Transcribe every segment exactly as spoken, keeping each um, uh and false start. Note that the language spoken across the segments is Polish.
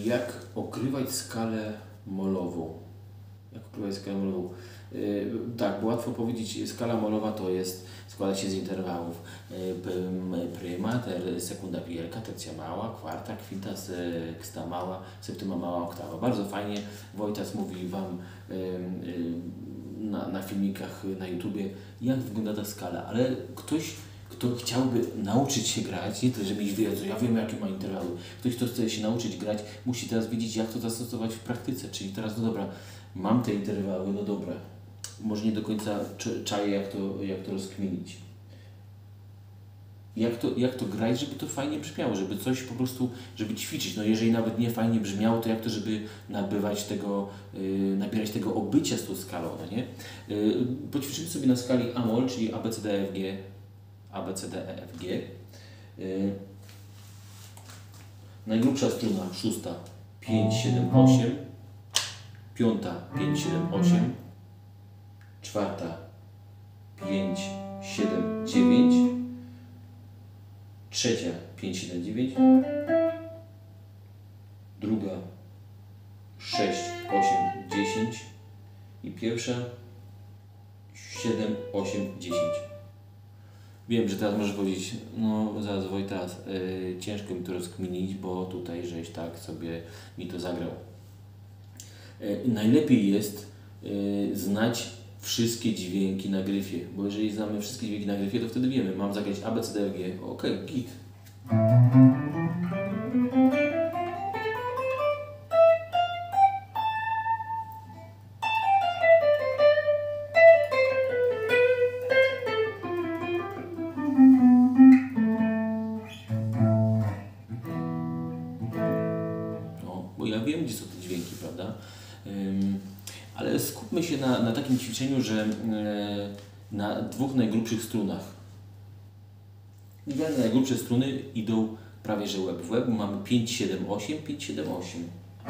jak okrywać skalę molową? Jak okrywać skalę molową? Yy, tak, bo łatwo powiedzieć, skala molowa to jest, składa się z interwałów yy, pryma, ter, sekunda wielka, tercja mała, kwarta, kwinta, seksta mała, septyma mała, oktawa. Bardzo fajnie Wojtas mówi Wam yy, yy, na, na filmikach na YouTubie, jak wygląda ta skala, ale ktoś, kto chciałby nauczyć się grać, nie tyle, żeby mieć wiedzę, ja wiem jakie ma interwały, ktoś, kto chce się nauczyć grać, musi teraz wiedzieć, jak to zastosować w praktyce, czyli teraz, no dobra, mam te interwały, no dobra, może nie do końca czaję, jak to, jak to rozkminić. Jak to, jak to grać, żeby to fajnie brzmiało, żeby coś po prostu, żeby ćwiczyć. No jeżeli nawet nie fajnie brzmiało, to jak to, żeby nabywać tego, yy, nabierać tego obycia z tą skalą, no nie? Yy, poćwiczymy sobie na skali A-moll, czyli A, B, C, D, E, F, G, A, B, C, D, E, F, G. Yy. Najgrubsza struna, szósta, pięć, siedem, osiem. Piąta, pięć, siedem, osiem. Czwarta, pięć, siedem, dziewięć. Trzecia, pięć, siedem, dziewięć. Druga, sześć, osiem, dziesięć. I pierwsza, siedem, osiem, dziesięć. Wiem, że teraz możesz powiedzieć, no zaraz Wojtas, yy, ciężko mi to rozkminić, bo tutaj żeś tak sobie mi to zagrał. Yy, najlepiej jest yy, znać wszystkie dźwięki na gryfie, bo jeżeli znamy wszystkie dźwięki na gryfie, to wtedy wiemy, mam zagrać A, B, C, D, F, G, ok, git. No, bo ja wiem, gdzie są te dźwięki, prawda? Ym, ale skupmy się na, na takim ćwiczeniu, że yy, na dwóch najgrubszych strunach. Dwie najgrubsze struny idą prawie że łeb w łeb. Mamy pięć, siedem, osiem, pięć, siedem, osiem.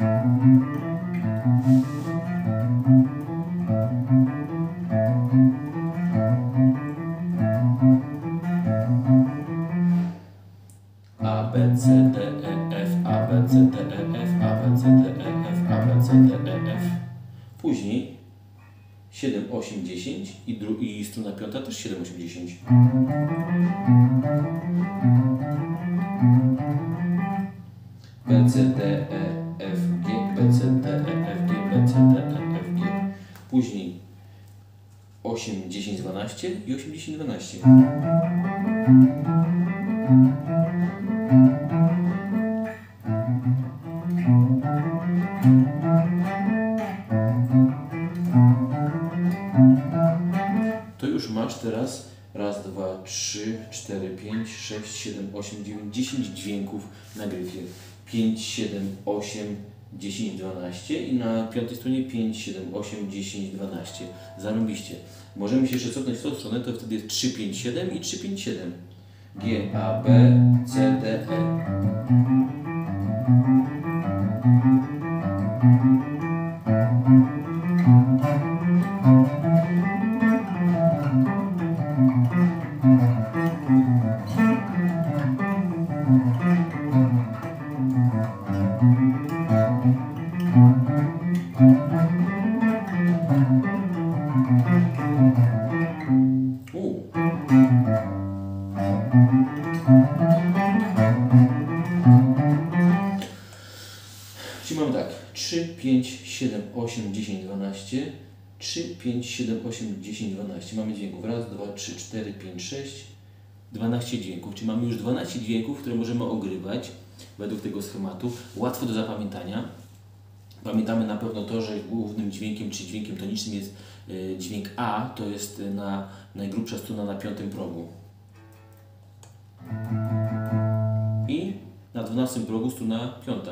A, B, C, D, E, F, A, B, C, D, E, F, A, B, C, D, E, F, A, B, C, D, E, F. Później siedem, osiem, dziesięć i, i struna piąta też siedem, osiem, dziesięć. B, C, D, E, F, G, B, C, D, E, F, G, B, C, D, E, F, G. Później osiem, dziesięć, dwanaście i osiem, dziesięć, dwanaście. To już masz teraz raz, dwa, trzy, cztery, pięć, sześć, siedem, osiem, dziewięć, dziesięć dźwięków na gryfie. pięć, siedem, osiem, dziesięć, dwanaście i na piątej stronie pięć, siedem, osiem, dziesięć, dwanaście. Zarobiście. Możemy się jeszcze cofnąć w tą stronę, to wtedy jest trzy, pięć, siedem i trzy, pięć, siedem. G, A, B, C, D, E. Czyli mamy tak, trzy, pięć, siedem, osiem, dziesięć, dwanaście, trzy, pięć, siedem, osiem, dziesięć, dwanaście. Mamy dźwięków raz, dwa, trzy, cztery, pięć, sześć, dwanaście dźwięków. Czyli mamy już dwanaście dźwięków, które możemy ogrywać według tego schematu. Łatwo do zapamiętania. Pamiętamy na pewno to, że głównym dźwiękiem czy dźwiękiem tonicznym jest y, dźwięk A, to jest na najgrubsza struna na piątym progu. I na dwunastym progu struna piąta.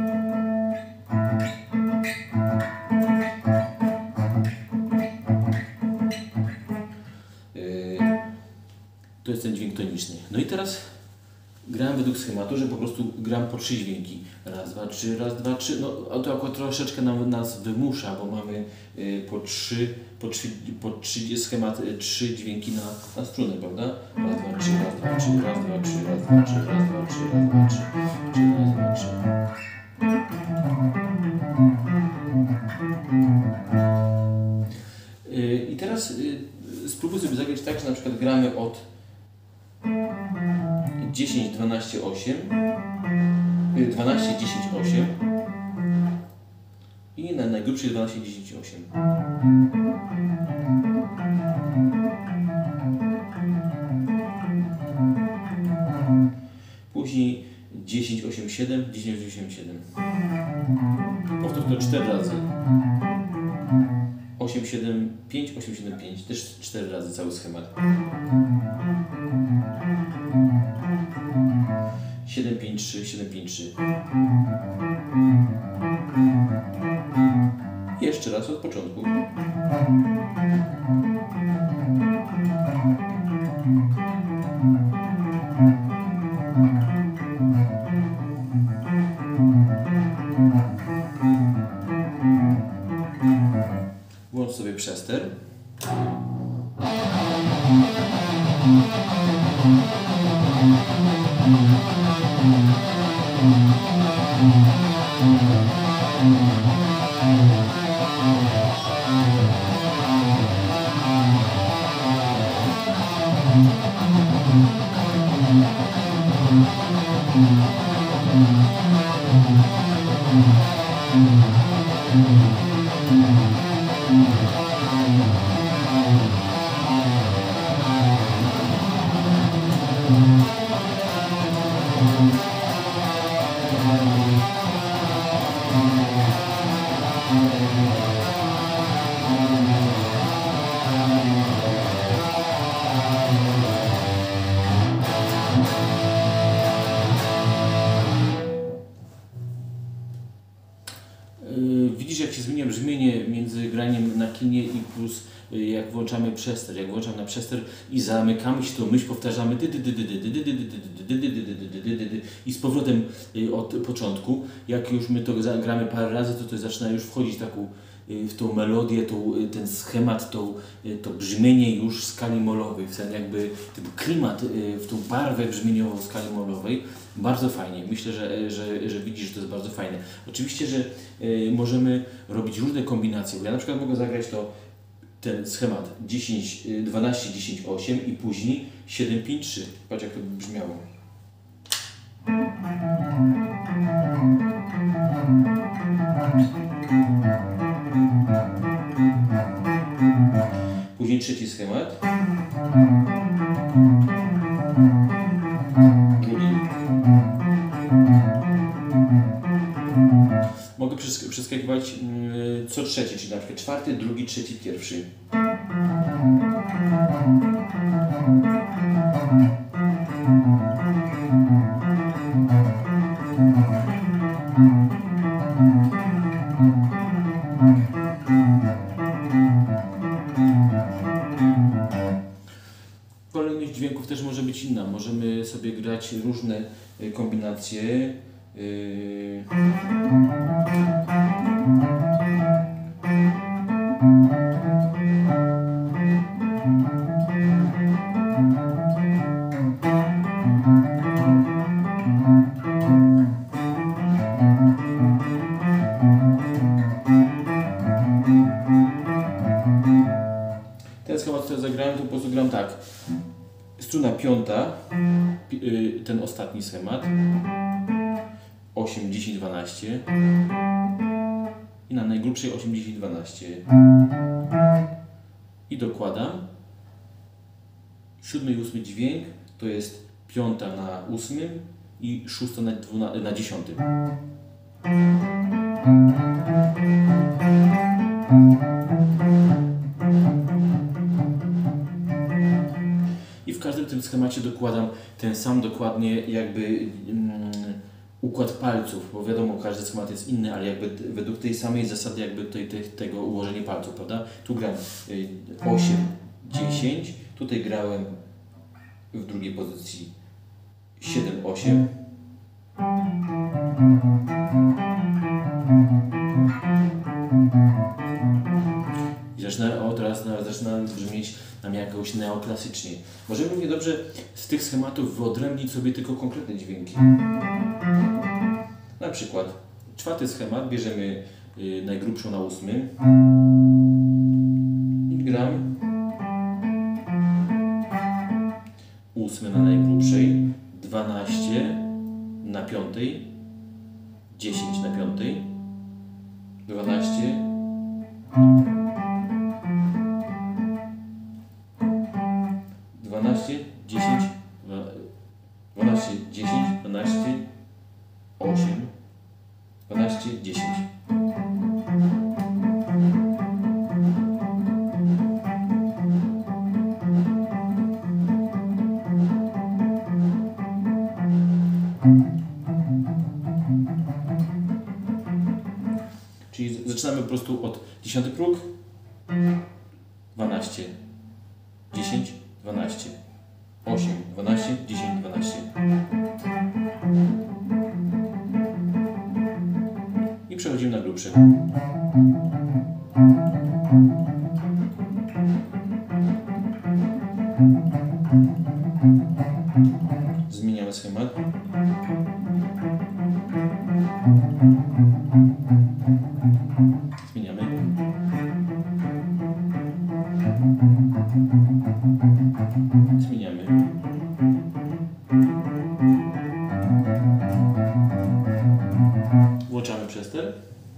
Yy, to jest ten dźwięk toniczny. No i teraz grałem według schematu, że po prostu gram po trzy dźwięki. Raz, dwa, trzy, raz, dwa, trzy. No to akurat troszeczkę nam, nas wymusza, bo mamy y, po trzy, po trzy, po trzy schemat, y, trzy dźwięki na, na strunę, prawda? Raz, dwa, trzy, raz, dwa, trzy, raz, dwa, trzy, raz, dwa, trzy, raz, dwa, trzy, raz, dwa, trzy, trzy, raz, dwa, trzy. dziesięć, dwanaście, osiem, dwanaście, dziesięć, osiem i na najgrubszej dwanaście, dziesięć, osiem. Później dziesięć, osiem, siedem, dziesięć, osiem, siedem. Powtórz to cztery razy. osiem, siedem, pięć, osiem, siedem, pięć. Też cztery razy cały schemat. siedem, pięć, trzy, siedem, pięć, trzy. Jeszcze raz od początku. Włącz sobie przester. Widzisz, jak się zmienia brzmienie między graniem na kinie i plus jak włączamy przester. Jak włączam na przester i zamykamy się, to myśl powtarzamy i z powrotem od początku. Jak już my to gramy parę razy, to to zaczyna już wchodzić taką, w tą melodię, tą, ten schemat, tą, to brzmienie już skali molowej, w sensie jakby ten klimat, w tą barwę brzmieniową skali molowej. Bardzo fajnie. Myślę, że, że, że widzisz, że to jest bardzo fajne. Oczywiście, że y, możemy robić różne kombinacje, bo ja na przykład mogę zagrać to ten schemat dziesięć, dwanaście, dziesięć, osiem i później siedem, pięć, trzy. Patrz, jak to by brzmiało. Później trzeci schemat. Drugi. Mogę przeskakiwać yy, co trzeci, czyli na przykład czwarty, drugi, trzeci, pierwszy. Kolejność dźwięków też może być inna. Możemy sobie grać różne kombinacje. Yy... Ten schemat, który zagrałem, to po prostu gram tak. Struna piąta, ten ostatni schemat, osiem, dziesięć, dwanaście i na najgrubszej osiem, dziesięć, dwanaście i dokładam. Siódmy i ósmy dźwięk to jest piąta na ósmym i szósta na, dwuna, na dziesiątym. I w każdym tym schemacie dokładam ten sam dokładnie jakby um, układ palców, bo wiadomo, każdy schemat jest inny, ale jakby według tej samej zasady jakby tej, tej, tego ułożenia palców, prawda? Tu gram osiem, dziesięć, tutaj grałem w drugiej pozycji siedem, osiem. I zaczyna, o, teraz zaczyna brzmieć nam jakoś neoklasycznie. Możemy równie dobrze z tych schematów wyodrębnić sobie tylko konkretne dźwięki. Na przykład czwarty schemat, bierzemy y, najgrubszą na ósmy i gram ósmy na najgrubszej, dwa dwanaście na piątej, dziesięć na piątej, dwanaście, dwanaście, dziesięć, dwanaście, dziesięć, dwanaście, osiem, dwanaście, dziesięć. Czyli zaczynamy po prostu od dziesiąty próg, dwanaście, dziesięć, dwanaście, osiem, dwanaście, dziesięć, dwanaście. I przechodzimy na grubszy. Zmieniamy schemat. Zmieniamy. Zmieniamy. Włączamy przester.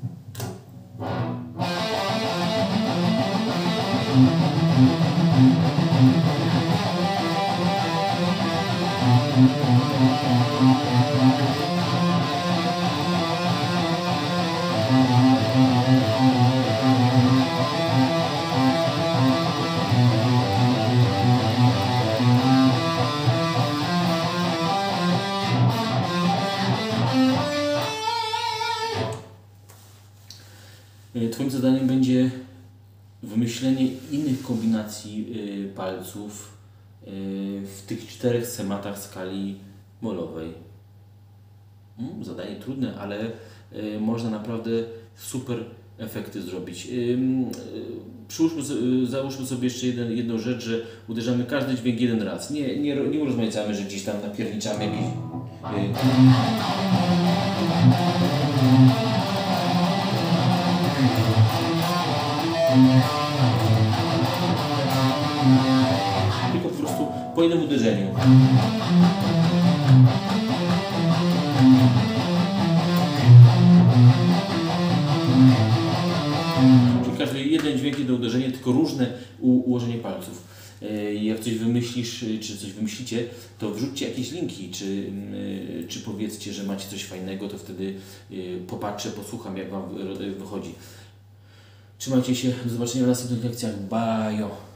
Twoim zadaniem będzie wymyślenie innych kombinacji y, palców y, w tych czterech schematach skali molowej. Mm, zadanie trudne, ale y, można naprawdę super efekty zrobić. Y, y, przyłóżmy, y, załóżmy sobie jeszcze jeden, jedną rzecz, że uderzamy każdy dźwięk jeden raz. Nie, nie, nie urozmaicamy, że gdzieś tam napierniczamy jakiś... Y, tylko po prostu po jednym uderzeniu. Czyli każdy jeden dźwięk, jedno uderzenie, tylko różne ułożenie palców. Jak coś wymyślisz, czy coś wymyślicie, to wrzućcie jakieś linki, czy, czy powiedzcie, że macie coś fajnego, to wtedy popatrzę, posłucham, jak Wam wychodzi. Trzymajcie się, do zobaczenia w następnych lekcjach. Bajo!